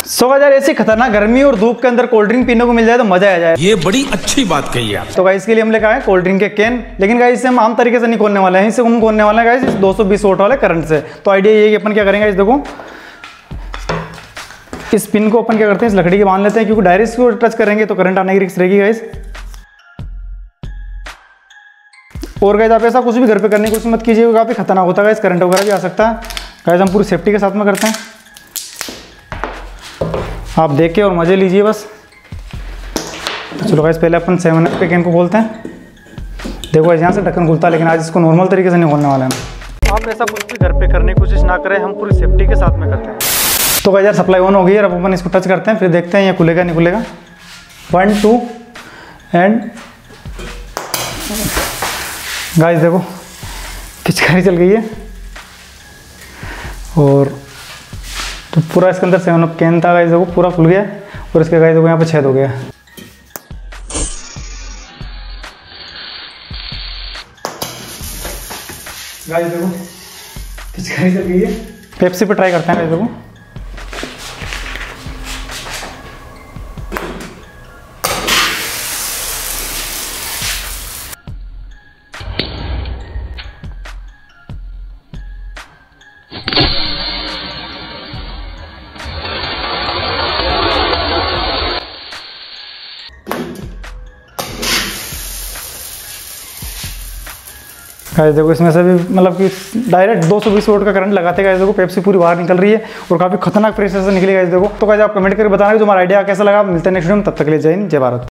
सो यार ऐसी खतरनाक गर्मी और धूप के अंदर कोल्ड ड्रिंक पीने को मिल जाए तो मजा आ जाए। ये बड़ी अच्छी बात कही आप। तो गाइस इसके लिए हम लेकर आए कोल्ड ड्रिंक के कैन, लेकिन गाइस इसे हम आम तरीके से नहीं खोलने वाले हैं, इसे हम खोलने वाले हैं गाइस 220 वोल्ट वाले करंट से। तो आइडिया ये है कि अपन क्या करेंगे, इस देखो इस पिन को अपन क्या करते हैं इस लकड़ी के बांध लेते हैं, क्योंकि डायरेक्ट इसको टच करेंगे तो करंट आने की रिस्क रहेगी गाइस। और गाइस आप ऐसा कुछ भी घर पे करने की कोशिश मत कीजिए, काफ़ी खतरनाक होता है गाइस, करंट वगैरह भी आ सकता है। गाइस हम पूरी सेफ्टी के साथ में करते हैं, आप देख के और मजे लीजिए बस। तो चलो गाइस पहले अपन 7 के कैन को खोलते हैं। देखो गाइस यहाँ से ढक्कन खुलता है, लेकिन आज इसको नॉर्मल तरीके से नहीं खोलने वाले हैं। आप ऐसा कुछ भी घर पे करने की कोशिश ना करें, हम पूरी सेफ्टी के साथ में करते हैं। तो गाइस यार सप्लाई ऑन हो गई है, अब अपन इसको टच करते हैं, फिर देखते हैं ये खुलेगा नहीं खुलेगा। 1 2 एंड गाइस देखो पिचकारी चल गई है, और तो पूरा इसके अंदर 7 अप कैन था गाइस देखो पूरा खुल गया, और इसके गाइस देखो यहाँ पे छेद हो गया। गाइस देखो पिचकारी चल गई है। पेप्सी पे ट्राई करते हैं गाइस देखो। गाइस देखो इसमें से भी मतलब कि डायरेक्ट 220 वोल्ट का करंट लगाते गाइस देखो पेप्सी पूरी बाहर निकल रही है, और काफ़ी खतरनाक प्रेशर से निकली गाइस देखो। तो गाइस आप कमेंट करके बताना कि तुम्हारा आइडिया कैसा लगा। मिलते हैं नेक्स्ट वीडियो में, तब तक के लिए जय हिंद जय भारत।